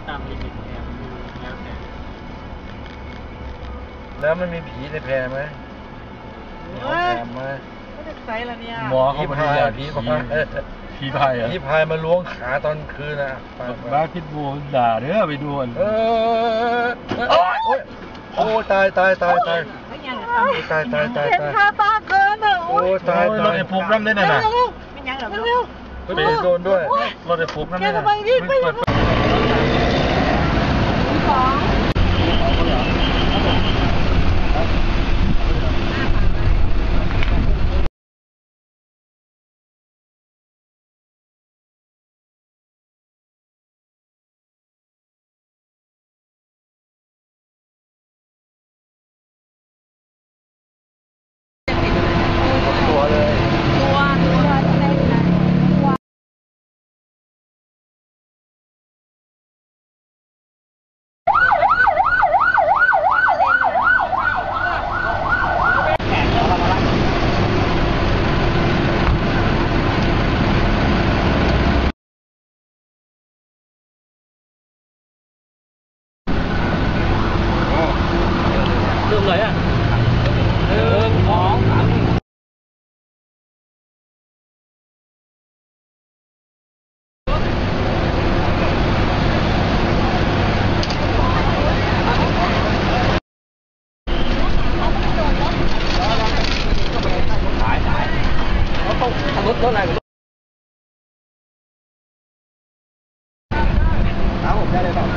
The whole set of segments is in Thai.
ตามลิมิตแพรแล้วมันมีผีในแพรไหมมีแพรไหมไม่ได้ใส่ละเนี่ยหมอเขาพายผีพายผีพายอ่ะผีพายมาล้วงขาตอนคืนนะบ้าพิษบูด่าเด้อไปดูโอ้ตายเห็นคาตาเกินอ่ะโอ้ตายรถไอ้ฟุกน้ำได้น่ะไม่ยังหรอกเร็วโดนด้วยรถไอ้ฟุกน้ำได้น่ะเลยอ่ะ1 2 3รถอะไรผมได้เลยเปล่า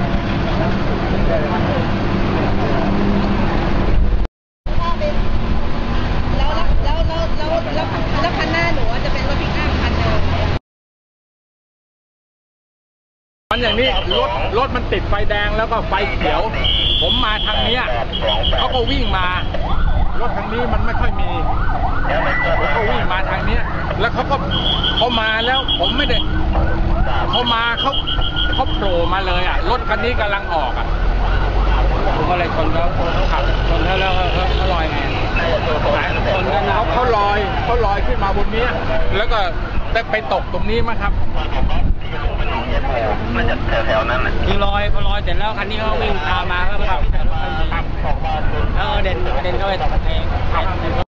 แล้วคันหน้าหนูจะเป็นรถพิกอัพคันเดิมมันอย่างนี้รถมันติดไฟแดงแล้วก็ไฟเขียวผมมาทางนี้เขาก็วิ่งมารถทางนี้มันไม่ค่อยมีผมก็วิ่งมาทางนี้แล้วเขามาแล้วผมไม่ได้เขามาเขาโผล่มาเลยอ่ะรถคันนี้กำลังออกอ่ะผมก็เลยชนแล้วขับชนแล้วเขาลอยไงชนกันเขาลอยขึ้นมาบนนี้แล้วก็ไปตกตรงนี้มั้งครับมันจะแถวๆนั้นคือลอยเสร็จแล้วคันนี้เขาวิ่งตามมาก็แบบเด่นเข้าไป